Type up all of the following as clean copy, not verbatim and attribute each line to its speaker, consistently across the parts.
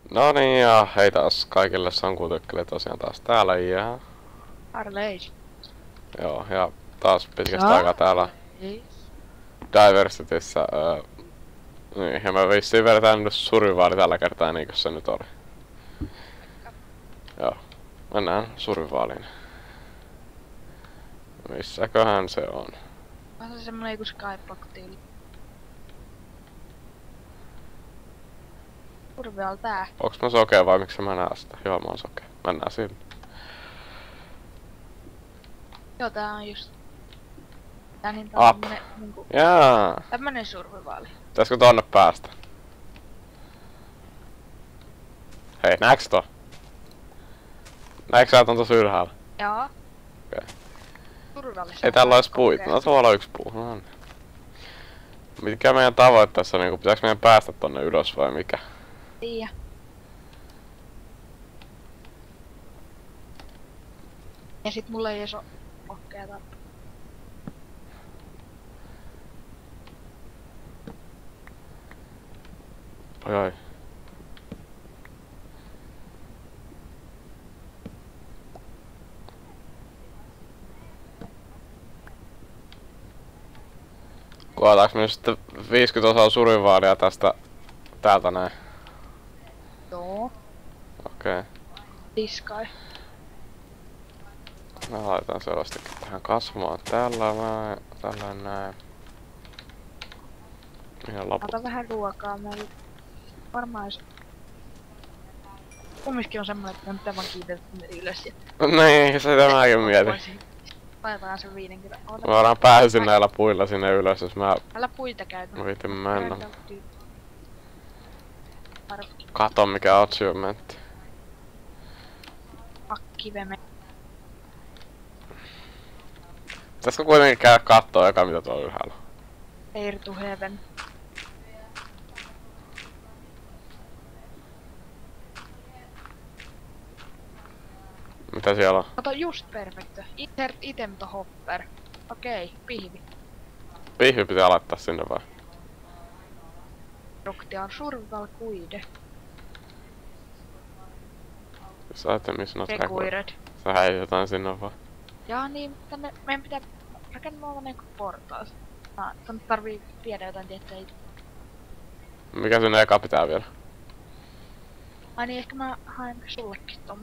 Speaker 1: No niin, ja hei taas kaikille Sankutykkele tosiaan taas täällä, ja
Speaker 2: Harleis.
Speaker 1: joo, ja taas pitkästä aikaa täällä
Speaker 2: Harleis.
Speaker 1: Diversityssä, niin, ja mä vissiin vedetään nyt Survivaali tällä kertaa, niinkö se nyt oli. Joo, mennään Survivaaliin. Missäköhän se on?
Speaker 2: On se semmonen joku Skyblock-tyyli. Survival tää.
Speaker 1: Onks mä sokea vai miksi mä näen sitä? Joo, mä oon sokea. Mennään sinne.
Speaker 2: Joo, tää on just... Tää niin
Speaker 1: Up.
Speaker 2: tämmönen niinku...
Speaker 1: Jaa.
Speaker 2: Tämmönen survivaali.
Speaker 1: Pitäisikö tonne päästä? Hei, näetkö to? Näetkö sä ton tossa ylhäällä?
Speaker 2: Joo.
Speaker 1: Okei.
Speaker 2: Survivaalissa.
Speaker 1: Ei täällä ois puita. No tuolla on yksi puu. No niin. Mikä meidän tavoite tässä on? Niinku, pitääkö meidän päästä tonne ylös vai mikä?
Speaker 2: Tiiä. Ja sit mulla ei ees oo okkeeta.
Speaker 1: Oi. Kuotaanko me nyt sitten 50 osaa survivaalia tästä täältä näin?
Speaker 2: Joo.
Speaker 1: Okei.
Speaker 2: Diskai.
Speaker 1: Mä laitan sellaistakin tähän kasvamaan tällä näin. Tällä näin. Ihan loppu.
Speaker 2: Ota vähän ruokaa meille. Varmaan jos... Kumminkin on semmonen, että on pitää kiitettä ylös ja...
Speaker 1: Niin, se mäkin mietin.
Speaker 2: Laitetaan sen 50.
Speaker 1: Me voidaan pääsin näillä puilla sinne ylös, jos mä
Speaker 2: Älä puita käytä.
Speaker 1: viitin mennä.
Speaker 2: Arvo.
Speaker 1: Kato mikä achievementti.
Speaker 2: Akkiveme.
Speaker 1: Pitäisikö kuitenkin käydä kattoo eka mitä tuolla ylhäällä?
Speaker 2: Air to heaven.
Speaker 1: Mitä siellä on?
Speaker 2: Kato just perfecto. Insert item to hopper. Okei, pihvi.
Speaker 1: Pihvi pitää laittaa sinne vai?
Speaker 2: Ruktia on survival kuide.
Speaker 1: Jos ajattelin missä noita
Speaker 2: Required.
Speaker 1: sä häit jotain sinne vai?
Speaker 2: Jaa niin, tänne meidän pitää rakennaa niinku portaas. Tänne tarvii viedä jotain tiettyjä.
Speaker 1: Mikä sinne eka pitää vielä?
Speaker 2: Ai niin, ehkä mä haen sullekin ton.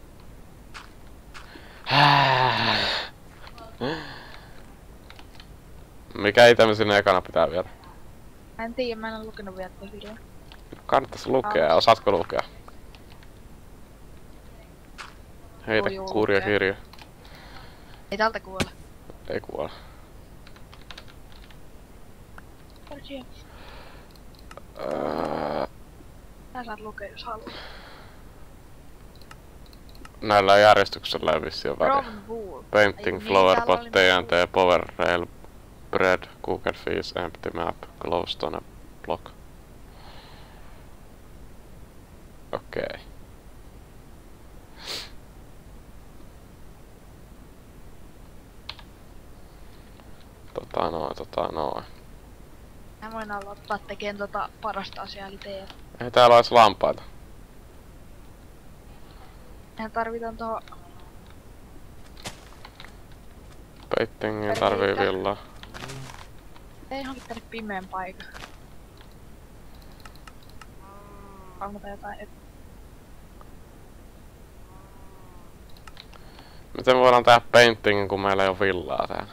Speaker 1: Mikä itemi sinne ekana pitää vielä?
Speaker 2: Mä en tiedä, mä en oo lukenut vielä tätä videoa.
Speaker 1: Kannattais lukea, osaatko lukea? Heitä
Speaker 2: Joo,
Speaker 1: kurja
Speaker 2: lukee.
Speaker 1: kirja.
Speaker 2: Ei tältä kuole.
Speaker 1: Ei kuole.
Speaker 2: Sä saat lukea jos haluat.
Speaker 1: Näillä järjestyksellä ei vissiin ole väliä.
Speaker 2: Brown wool.
Speaker 1: Painting,
Speaker 2: Ai,
Speaker 1: flower
Speaker 2: täällä
Speaker 1: pot,
Speaker 2: oli
Speaker 1: TNT, power rail, bread, cooker fish, empty map, glowstone, block. Okei. Tota noin.
Speaker 2: Mä voin aloittaa tekeen parasta asiaa eli teet.
Speaker 1: Ei täällä ois lampaita.
Speaker 2: Mehän tarvitaan toho...
Speaker 1: Paintingin tarvii villaa.
Speaker 2: Ei johonkin tänne pimeän paikan. Palmata jotain
Speaker 1: Miten me voidaan tehdä paintingin kun meillä ei oo villaa täällä?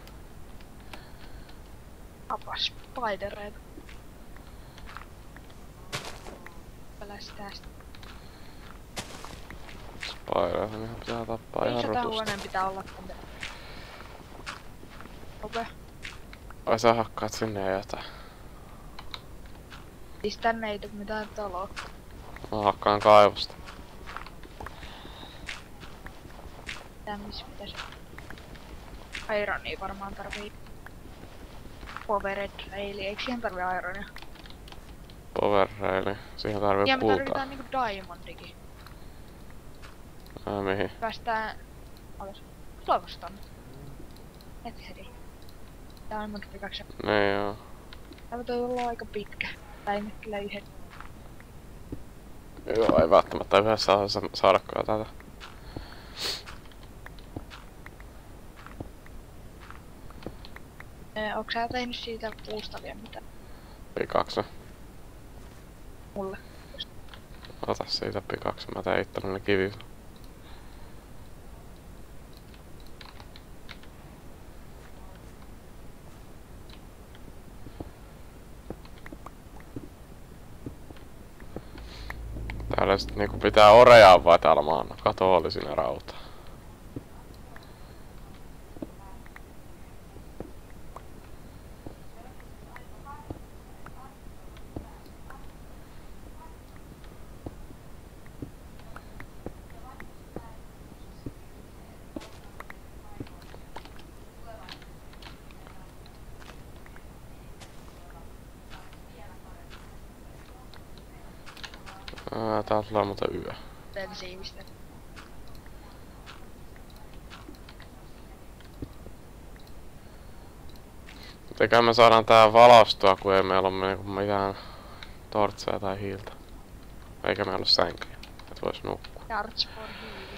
Speaker 2: spidereita. Peläs tästä.
Speaker 1: Spider, niin pitää tappaa ihan
Speaker 2: 500
Speaker 1: rutusti.
Speaker 2: huoneen pitää olla tänne. Ope.
Speaker 1: Ai sä hakkaat sinne jotain.
Speaker 2: Siis tänne ei tuu mitään taloa.
Speaker 1: Mä hakkaan kaivosta.
Speaker 2: Tää missä pitäis... Ironia varmaan tarvii. Powered raili, eikö siihen tarvii ironia?
Speaker 1: Power raili. Siihen tarvii
Speaker 2: Ja me
Speaker 1: puuta.
Speaker 2: tarvitaan niinku diamondikin.
Speaker 1: Mihin?
Speaker 2: Päästään... alas. Glowstone. Heti. Diamond pickaxe.
Speaker 1: Niin joo.
Speaker 2: Tämä voi olla aika pitkä. Tai nyt kyllä yhden.
Speaker 1: Joo, ei välttämättä yhdessä saadakaan tätä.
Speaker 2: Onko sä tehnyt siitä puusta vielä mitään?
Speaker 1: Pikaksi.
Speaker 2: Mulle.
Speaker 1: Ota siitä pikaksi, mä tein itselleni kivi. Täällä sit niinku pitää orejaa vai täällä maana. Kato oli siinä rautaa. Tää tulee muuten yö.
Speaker 2: Intensiivistä.
Speaker 1: Eiköhän me saadaan tää valaustua, kun ei meillä ole niinku mitään tortseja tai hiiltä. Eikä meillä ole sänkyjä, et vois nukkua.
Speaker 2: Charge for hiili.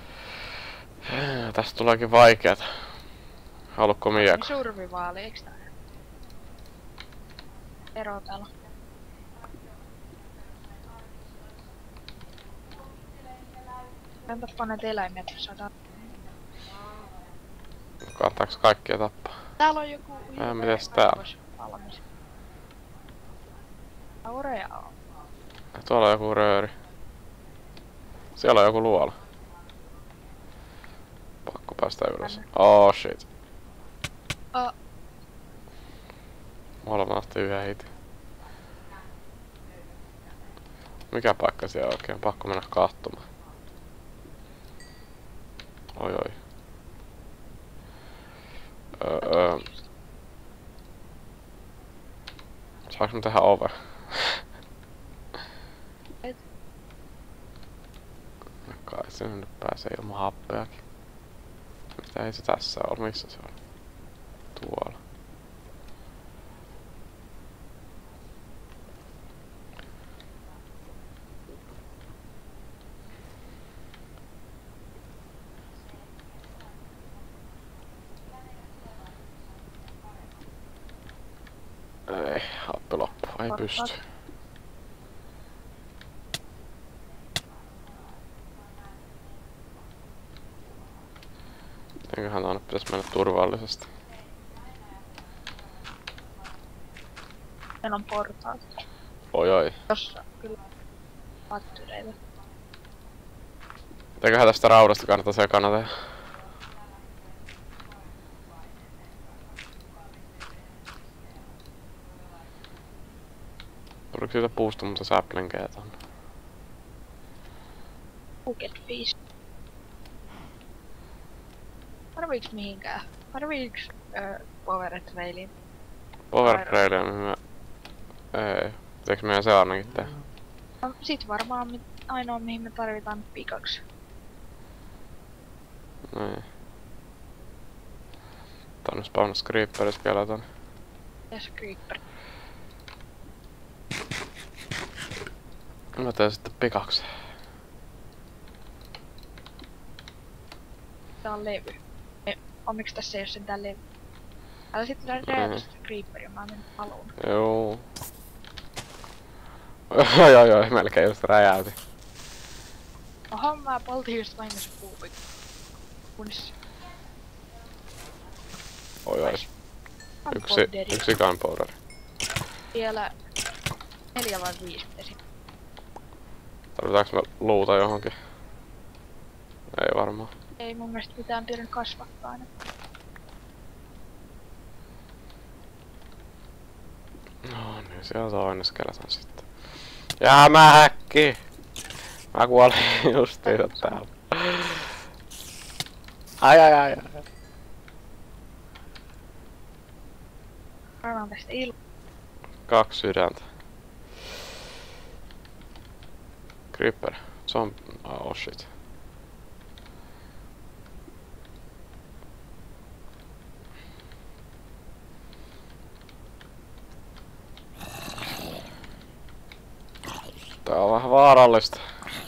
Speaker 1: Tästä tuleekin vaikeeta. Haluatko mieko?
Speaker 2: Survivaali, eiks tää? Erotella. Entäpä näitä eläimiä tässä saadaan?
Speaker 1: Kannattaaks kaikkia tappaa?
Speaker 2: Täällä on joku
Speaker 1: mites täällä?
Speaker 2: valmis. Aurea on.
Speaker 1: Tuolla on joku rööri. Siellä on joku luola. Pakko päästä ylös. Oh shit. Mulla mahti yhden hitin. Mikä paikka siellä oikein? Pakko mennä katsomaan. Oi oi. Saanko mä tehdä ove?
Speaker 2: Et.
Speaker 1: Kai sinne nyt pääsee ilman happeakin. Mitä ei se tässä ole? Missä se on? Tuolla. Ei, happi loppu. Ei pysty. Eiköhän tuonne pitäis mennä turvallisesti.
Speaker 2: Meillä on portaat.
Speaker 1: Oi oi.
Speaker 2: Tossa kyllä pattureita.
Speaker 1: Eiköhän tästä raudasta kannata sekana tehdä. Tuliko siitä puusta mutta säplinkeä tonne?
Speaker 2: Bucket fish. Tarviiks mihinkään? Tarviiks power trailiin?
Speaker 1: Power trail on hyvä. Ei. Teekö meidän se ainakin tehdä?
Speaker 2: No, sit varmaan ainoa mihin me tarvitaan pikaksi.
Speaker 1: Niin. Tonne spawnas creeperis vielä tonne.
Speaker 2: Yes, creeper.
Speaker 1: Mä teen sitten pikaksi.
Speaker 2: Tää on levy. Onneksi tässä ei oo sentään levy. Älä sit räjätä sitä creeperia, mä menen paluun.
Speaker 1: Joo. Oi, melkein just räjäytin.
Speaker 2: Oho, mä poltin just vahingossa puupit. Kunnes...
Speaker 1: Oi. Yksi gunpowder.
Speaker 2: Vielä 4 vai 5 pitäisi.
Speaker 1: Tarvitaanko me luuta johonkin? Ei varmaan.
Speaker 2: Ei mun mielestä mitään pitänyt kasvattaa aina.
Speaker 1: No niin, siellä on toinen skeleton sitten. Jaa mä häkki! Mä kuolin justiinsa täällä. Ai.
Speaker 2: Varmaan tästä ilma.
Speaker 1: 2 sydäntä. Creeper. Se on... Oh shit. Tää on vähän vaarallista.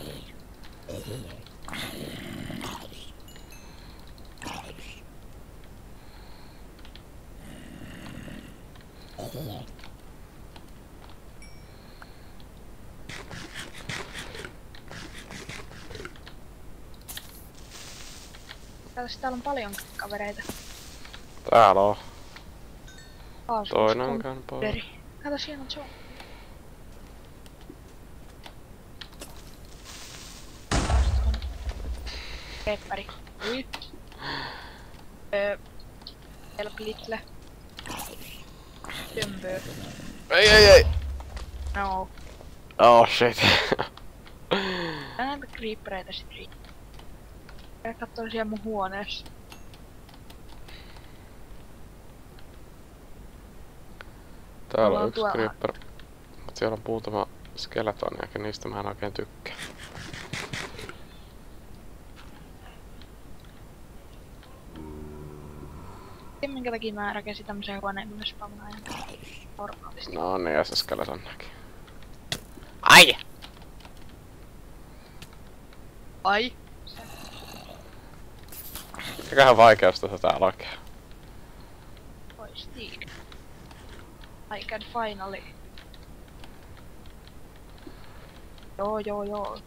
Speaker 2: Täällä on paljon kavereita.
Speaker 1: Täällä on.
Speaker 2: Aasus,
Speaker 1: Toinen on käynyt pois.
Speaker 2: Kato, siinä on John. Peppari. Ui. Vielä Blitle. Dömbö.
Speaker 1: Ei.
Speaker 2: No.
Speaker 1: Oh shit.
Speaker 2: Näitä creepereitä sit riittää. Ja kattoo siellä mun huoneessa.
Speaker 1: Täällä
Speaker 2: Ollaan
Speaker 1: on yksi
Speaker 2: tuolla.
Speaker 1: creeper. Mut siellä on muutama skeletoniakin, niistä mä en oikein tykkää.
Speaker 2: Tiedän minkä takia mä rakensin tämmösen huoneen, kun mä spamnaan normaalisti.
Speaker 1: No niin, ja se skeletoniakin. Ai!
Speaker 2: Ai!
Speaker 1: Mikähän vaikeus tässä täällä oikein?
Speaker 2: Oi Stig. I can finally. Joo.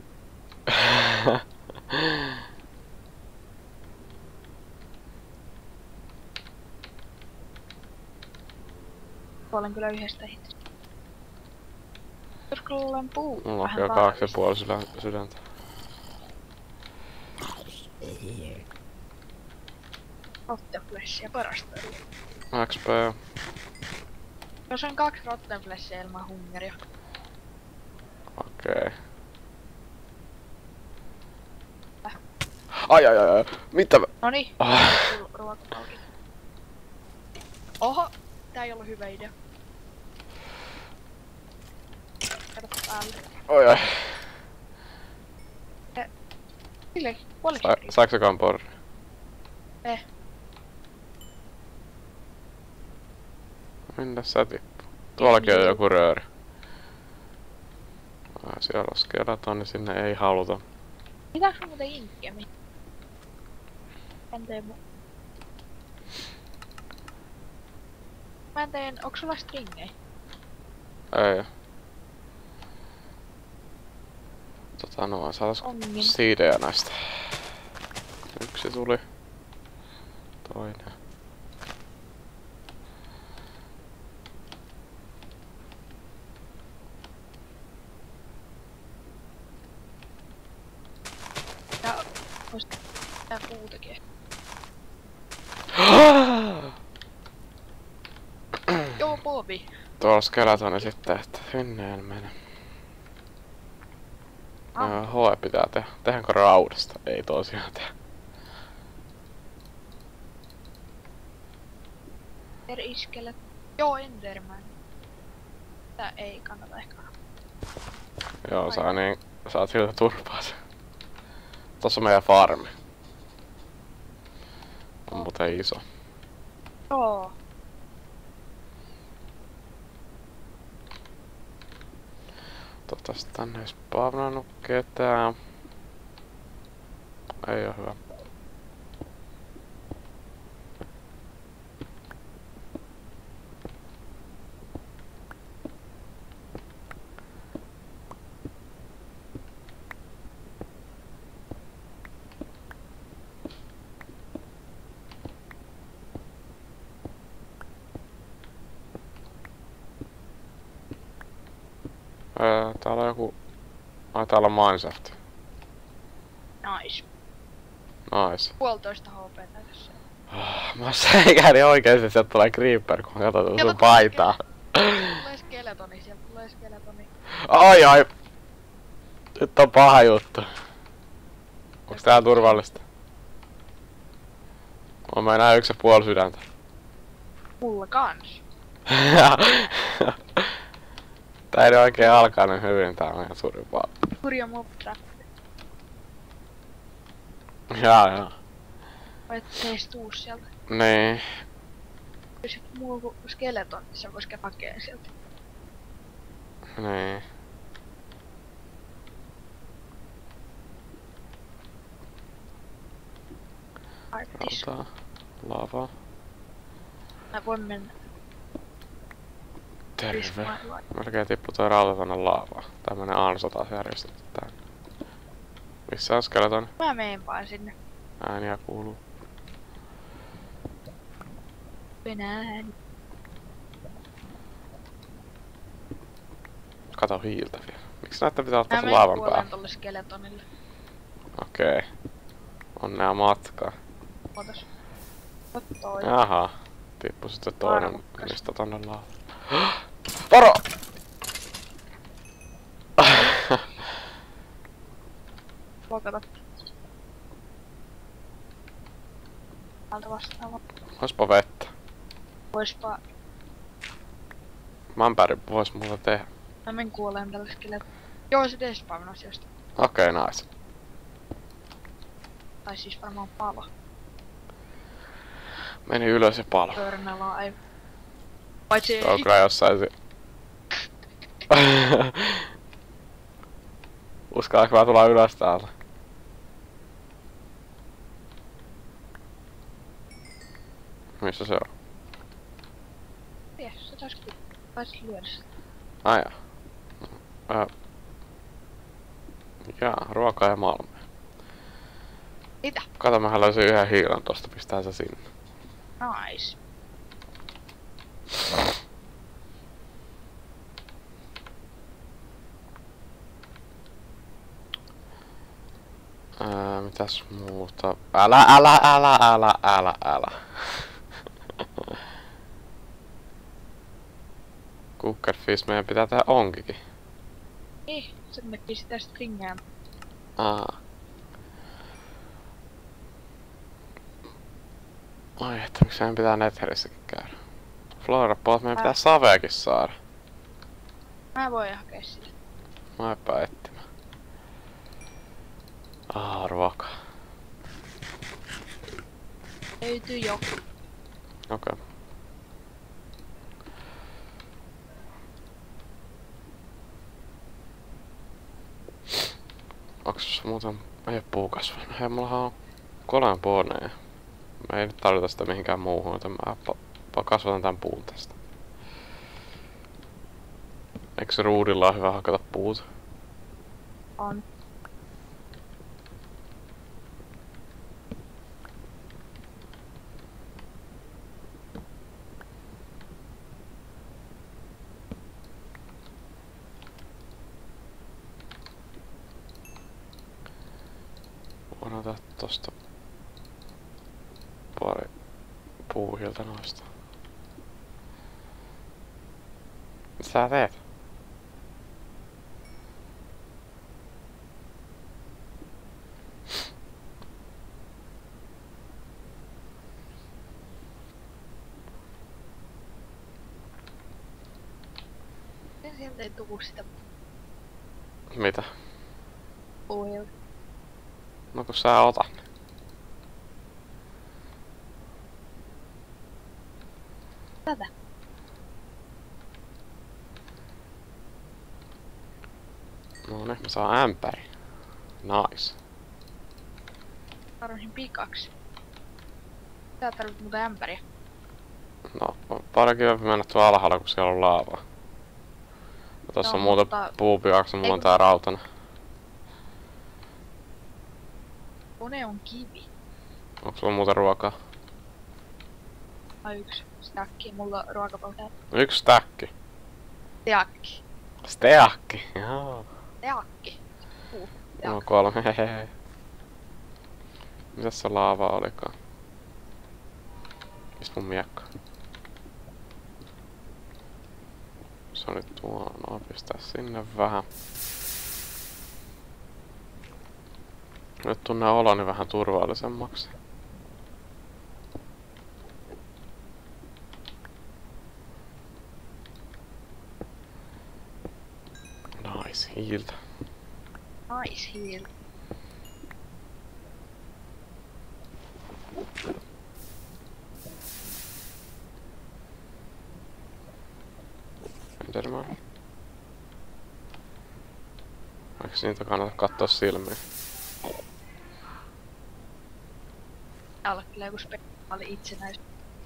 Speaker 2: Olen kyllä yhdestä itse. Joskus olen puu.
Speaker 1: Mulla on
Speaker 2: vähän
Speaker 1: jo
Speaker 2: vaarallista.
Speaker 1: 2,5 sydäntä.
Speaker 2: Rottenfleshia parasta.
Speaker 1: XP.
Speaker 2: Jos on 2 rottenfleshia ilman hungeria.
Speaker 1: Okei. Ai. Mitä mä...
Speaker 2: Noniin.
Speaker 1: Ah.
Speaker 2: Ruokapalkin. Oho! Tää ei ollut hyvä idea. Kato päälle.
Speaker 1: Oi.
Speaker 2: Silleen, puoliksi
Speaker 1: Saiko se kamporri? Minne sä tippuu? Tuollakin on joku rööri. Siellä on skeleton, niin sinne ei haluta.
Speaker 2: Pitääks mun muuten inkkiä? Mä en teen, onks sulla stringei?
Speaker 1: Ei. Saatais
Speaker 2: Ongin.
Speaker 1: siidejä näistä. Yksi tuli. Toinen.
Speaker 2: Ja vois tää puutakin. Joo, Bobi.
Speaker 1: Tuolla skeletoni sitten, että sinne en mene. Hoe pitää tehdä. Tehdäänkö raudasta? Ei tosiaan tehdä.
Speaker 2: Iskelet. Joo, Enderman. Tää ei kannata ehkä.
Speaker 1: Joo, saat siltä turpaa sen. Tossa on meidän farmi. On muuten iso.
Speaker 2: Joo.
Speaker 1: Toivottavasti tänne ei spawnannut ketään. Ei oo hyvä. Täällä on joku... Ai täällä on mineshaft.
Speaker 2: Nice.
Speaker 1: Nice.
Speaker 2: 1,5 HP tässä.
Speaker 1: Mä säikähdin oikeesti, sieltä tulee creeper, kun katsot sun paitaa.
Speaker 2: Tulee skeletoni, sieltä tulee skeletoni.
Speaker 1: Ai. Nyt on paha juttu. Onks täällä turvallista? On mä enää 1,5 sydäntä.
Speaker 2: Mulla kans.
Speaker 1: Tää ei oikein alkaa niin hyvin, tää on ihan survaa.
Speaker 2: Hurja mob trap.
Speaker 1: Jaa.
Speaker 2: Vai et teistuu sieltä.
Speaker 1: Niin.
Speaker 2: Jos mulla on joku skeleton, niin se vois käydä hakeen sieltä.
Speaker 1: Niin.
Speaker 2: Arktis.
Speaker 1: Rautaa. Lavaa.
Speaker 2: Mä voin mennä.
Speaker 1: Terve. Melkein tippui toi rauta tonne laavaan. Tämmönen ansa taas järjestetty tänne. Missä on skeleton?
Speaker 2: Mä meen vaan sinne.
Speaker 1: Ääniä kuuluu.
Speaker 2: Ääni.
Speaker 1: Kato hiiltä vielä. Miksi näette pitää ottaa
Speaker 2: Mä
Speaker 1: se
Speaker 2: meen
Speaker 1: laavan
Speaker 2: kuoleen
Speaker 1: päälle?
Speaker 2: tolle skeletonille.
Speaker 1: Okei. Onnea matkaa.
Speaker 2: Ootas. Toi.
Speaker 1: Jaha. Tippu sitten toinen
Speaker 2: Arvokkas.
Speaker 1: mistä tonne laavaan. Poro!
Speaker 2: Blokata. Täältä vastaava.
Speaker 1: Oispa vettä.
Speaker 2: Voispa...
Speaker 1: Manpäri vois muuta tehdä.
Speaker 2: Mä men kuoleen tälle skeletonille. Joo, se despawnas josta.
Speaker 1: Okei, nice.
Speaker 2: Tai siis varmaan palo.
Speaker 1: Meni ylös ja palo.
Speaker 2: Pörnälaa ei. Paitsi
Speaker 1: Se on kyllä jossain Uskallaanko mä tulla ylös täältä? Missä se on?
Speaker 2: Ties, se taisi lyödä sitä.
Speaker 1: Ai jaa. Jaa, ruokaa ja malmia.
Speaker 2: Mitä?
Speaker 1: Kato, mähän löysin yhden hiilan tosta, pistää se sinne.
Speaker 2: Nice.
Speaker 1: Mitäs muuta? Älä. Cookerfish, meidän pitää tehdä onkikin.
Speaker 2: Niin, sen takia sitä stringää.
Speaker 1: Ai että, miksi meidän pitää Netherissäkin käydä? Flora-poot, meidän pitää saveakin saada.
Speaker 2: Mä voin hakea sitä.
Speaker 1: Mä etsimään. Ruoka.
Speaker 2: Löytyy jo.
Speaker 1: Okei. Onks muuten... Ei oo puukasvia. Hei, mullahan on 3 puoneja. Me ei nyt tarvita sitä mihinkään muuhun, joten mä kasvatan tän puun tästä. Eikö se ruudilla ole hyvä hakata puuta?
Speaker 2: On.
Speaker 1: Voin ottaa tosta pari puuhilta noista. Mitä sä teet?
Speaker 2: Sieltä ei tuu sitä
Speaker 1: Mitä?
Speaker 2: puuhilta.
Speaker 1: No kun sä otat.
Speaker 2: Tätä.
Speaker 1: No niin, mä saan ämpäri. Nice.
Speaker 2: Tarvitsin pikaksi. Tää tarvit muuta ämpäriä.
Speaker 1: No, paljon kivempi mennä tuolla alhaalla, kun siellä on laavaa. No, tossa
Speaker 2: No,
Speaker 1: on muuten
Speaker 2: mutta-
Speaker 1: puupikaksi, mulla on
Speaker 2: Ei,
Speaker 1: tää rautana.
Speaker 2: Kone on kivi.
Speaker 1: Onks sulla muuten ruokaa?
Speaker 2: Ai yksi. Stakki. Mulla on ruokapöytä.
Speaker 1: 1 stäkki.
Speaker 2: Teakki.
Speaker 1: Steakki, joo.
Speaker 2: Teakki. Puu.
Speaker 1: No 3, hehehe. Mitäs se laava olikaan? Mistä mun miekka? Se oli tuo, no pistää sinne vähän. Nyt tunnen oloni vähän turvallisemmaksi. Nice, hiiltä.
Speaker 2: Nice heal.
Speaker 1: Enderman. Eikö niitä kannata katsoa silmiin?
Speaker 2: olla kyllä joku spesiaali itsenäisyys.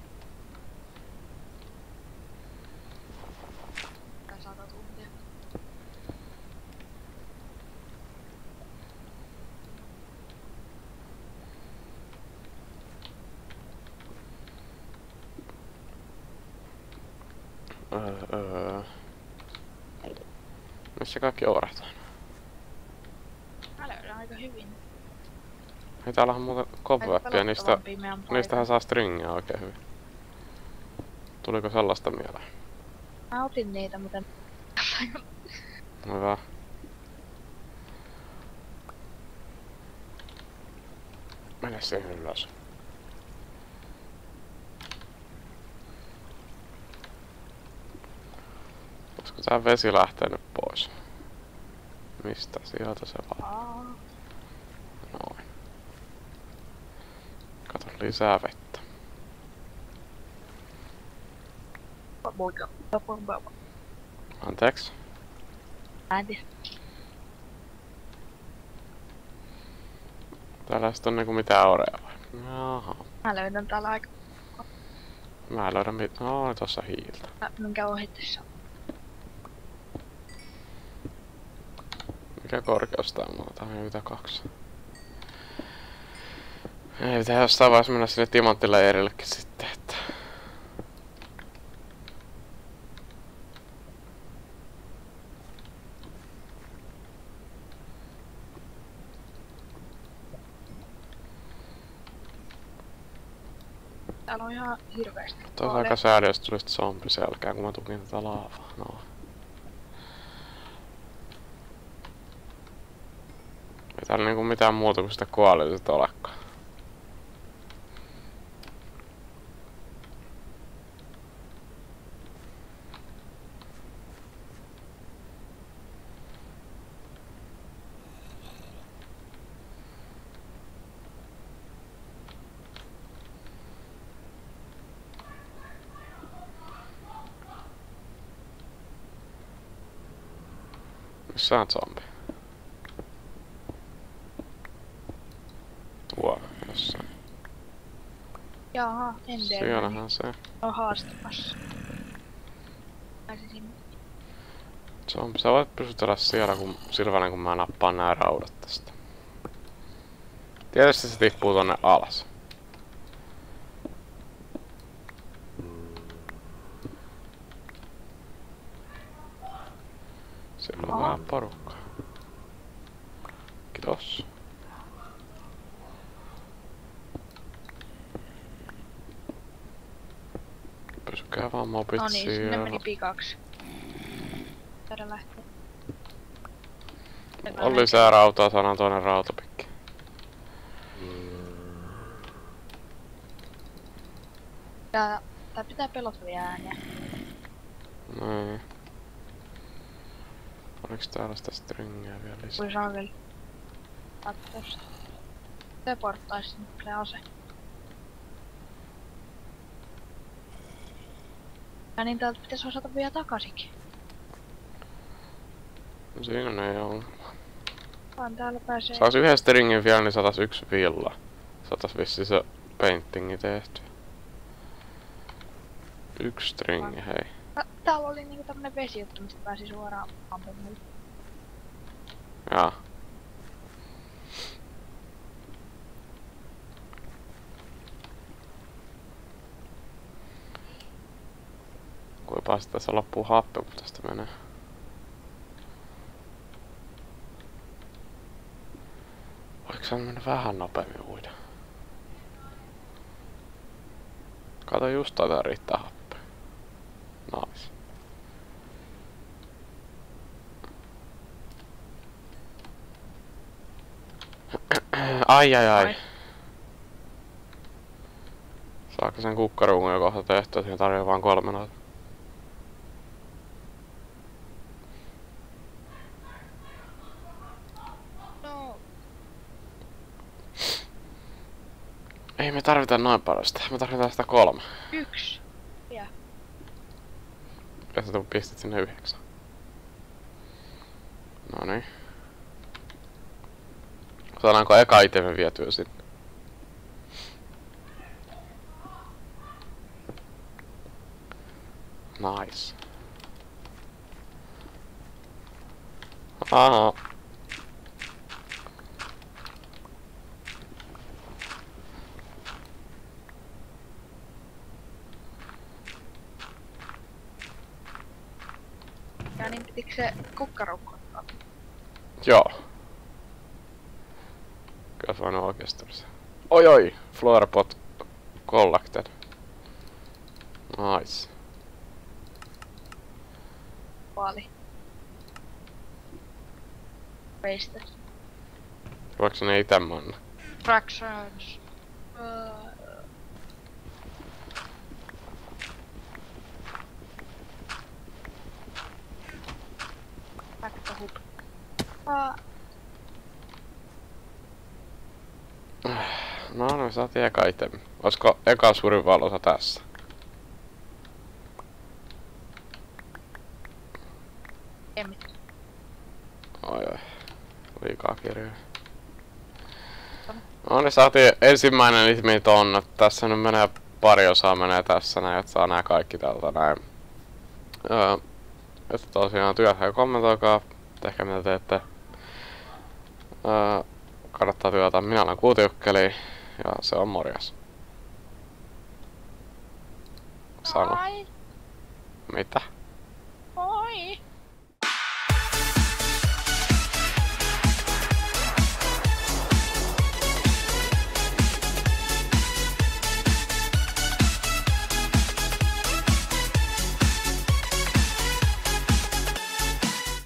Speaker 2: Tai 100 tuntia.
Speaker 1: Missä kaikki orat on?
Speaker 2: Mä löydän aika hyvin.
Speaker 1: Ei täällä on muuten cobwebia, niistähän saa stringiä oikein hyvin. Tuliko sellaista mieleen?
Speaker 2: Mä otin niitä, mutta
Speaker 1: Hyvä. Mene siihen ylös. Olisiko tää vesi lähtenyt pois? Mistä sieltä se vaan? Noin. Kato lisää vettä. Anteeksi.
Speaker 2: Mä en tiedä.
Speaker 1: Täällä ei sit on niinku mitään orea vai? Jaha.
Speaker 2: Mä löydän täällä aika...
Speaker 1: Mä löydän no tossa hiiltä.
Speaker 2: Minkä ohitessa.
Speaker 1: Mikä korkeus tää on? Tää on mitä 2. Ei pitää jostain vaiheessa mennä sinne timanttileijerillekin sitten, että...
Speaker 2: Täällä on ihan hirveesti.
Speaker 1: Tuo on aika sääli, jos tulisi zombi selkään, kun mä tukin tätä laavaa. No. Ei täällä niinku mitään muuta kuin sitä koalitystä olekaan. Missä on zombi? Tuolla jossain.
Speaker 2: Jaha, Enderman.
Speaker 1: Siellähän se.
Speaker 2: On haastamassa. Pääsin sinne.
Speaker 1: Zombi, sä voit pysytellä siellä Silvanen, kun mä nappaan nää raudat tästä. Tietysti se tippuu tonne alas. Siellä on vähän porukkaa. Kiitos. Pysykää vaan mobit
Speaker 2: No niin, sinne
Speaker 1: siellä.
Speaker 2: meni pikaksi. Täällä lähtee.
Speaker 1: On lisää rautaa, saadaan toinen rautapikki.
Speaker 2: Tää pitää pelottavia ääniä.
Speaker 1: Noin. Oliks täällä sitä stringiä vielä lisää?
Speaker 2: Kui saakeli. Kattosta. Teleporttaisi sinne se ase. Ja niin täältä pitäisi osata vielä takaisinkin.
Speaker 1: Siinä ei oo.
Speaker 2: Vaan täällä pääsee...
Speaker 1: Saas yhden stringin vielä, niin saatais 1 villa. Saatais vissiin se paintingi tehty. 1 stringi, hei.
Speaker 2: Täällä oli niinku tämmönen vesijuttu, mistä pääsi suoraan ampumaan.
Speaker 1: Jaa. Kuinka tässä loppuu happe, kun tästä menee. Voiko se mennä vähän nopeammin uida? Kato just taitaa riittää happea. Nice. Ai. Saako sen kukkaruungun jo kohta tehtyä, siihen tarjoaa vaan 3 noita.
Speaker 2: No.
Speaker 1: Ei me tarvita noin paljon sitä, me tarvitaan sitä 3.
Speaker 2: 1. Ja.
Speaker 1: Ja sä pistit sinne 9. Noniin. Saadaanko eka itemme vietyä sinne? Nice. Aha.
Speaker 2: Ja niin pitikö se kukkarukko ottaa?
Speaker 1: Joo. Kyllä se on oikeesti se. Oi oi! Flowerpot collected. Nice.
Speaker 2: Vaali. Wasted.
Speaker 1: Voiko ne ite manna?
Speaker 2: Fractions. Back to hoop.
Speaker 1: No, me saatiin eka itemi. Olisiko eka suurin valosa tässä?
Speaker 2: Ei mitään.
Speaker 1: Oi oi. Liikaa kirjoja. No niin, saatiin ensimmäinen itemi tonne. Tässä nyt menee pari osaa menee tässä näin, että saa nää kaikki täältä näin. Että tosiaan työtä ja kommentoikaa. Tehkää mitä teette. Kannattaa työtä. Minä olen Kuutiukkeli ja se on morjes. Sano.
Speaker 2: Ai,
Speaker 1: Mitä?
Speaker 2: oi.